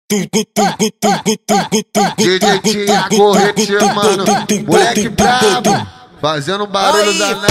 DJ Tiago retimando, moleque brabo, fazendo barulho danado.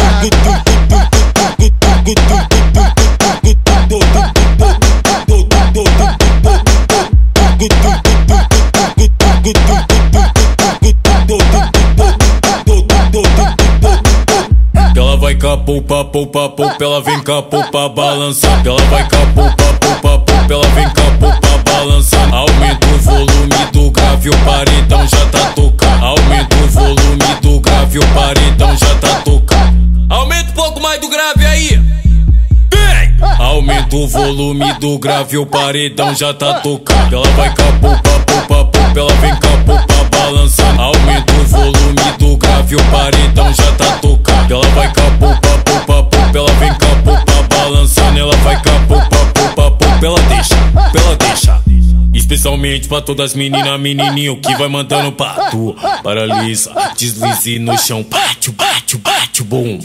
Ela vai capupa, pupa, pupa, ela vem capupa balançando. Ela vai capupa, pupa, pupa, ela vem capupa balançando. Aumenta o volume do grave, o paredão já tá tocando. Aumenta o volume do grave, o paredão já tá tocando. Aumenta um pouco mais do grave aí. Vem! Aumenta o volume do grave, o paredão já tá tocando. Ela vai capupa, pupa, pupa, ela vem capupa balançando. Aumenta o volume do grave, o paredão já tá tocando. Ela vai capupa, pupa, pupa, ela vem capupa balançando. Ela vai capupa, pupa, pupa, ela deixa. Especialmente pra todas as meninas, menininho que vai mandando pra tu. Paralisa, deslize no chão, bate, bate, bate, bum.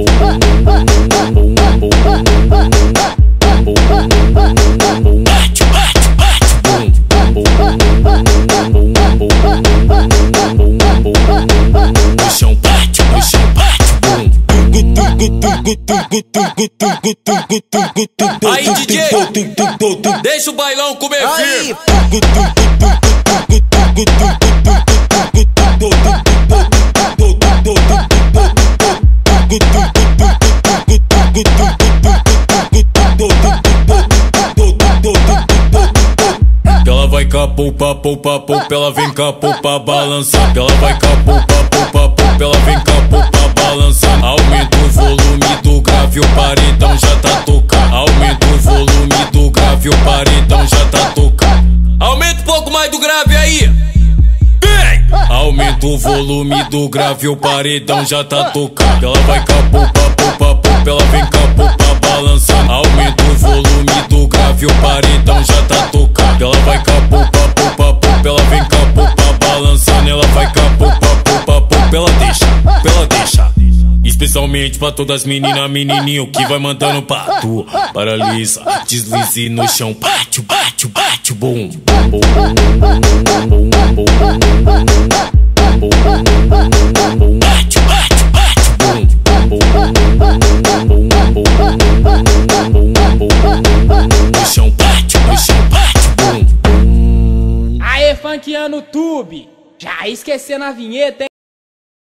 Bate, bate, bate, bum. No chão, bate, no chão, bate, bum. Aí DJ, deixa o bailão comer firme. Ela vai capupa, pupa, pupa, ela vem capupa balançando. Ela vai capupa, pupa, pupa, ela vem capupa balançando. Aumenta o volume do grave, o paredão já tá tocando. Aumenta o volume do grave, o paredão já tá tocando. Aumenta um pouco mais do grave aí. Vem! Aumenta o volume do grave, o paredão já tá tocando. Ela vai capupa, pupa, pupa, ela vem capupa balançando. Aumenta o volume do grave, o paredão já tá tocando. Ela vai capupa, pupa, pupa, ela vem capupa balançando. Ela vai capupa, pupa, pupa, ela deixa. Especialmente pra todas as meninas, menininho que vai mandando pra tu. Paralisa, deslize no chão, bate, bate, bate, bum. Bate, bate, bate, bum. No chão, bate, bum. Aê, funkeando tube, já esquecendo a vinheta, hein?